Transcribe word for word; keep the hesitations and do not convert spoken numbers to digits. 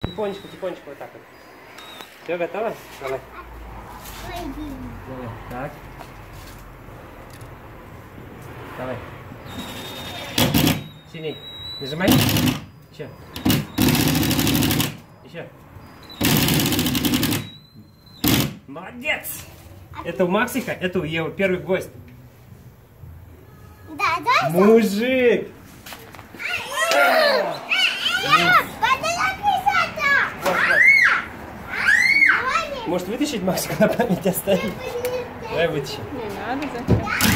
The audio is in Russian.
Тихонечко, тихонечко, вот так вот. Все, готово? Давай. Давай. Так. Давай. Сильней. Нажимай. Еще. Еще. Молодец! Это у Максика, это у Евы первый гвоздь. Да, да. Мужик! Может вытащить Максика на память оставить? Давай вытащи. Не надо, зачем?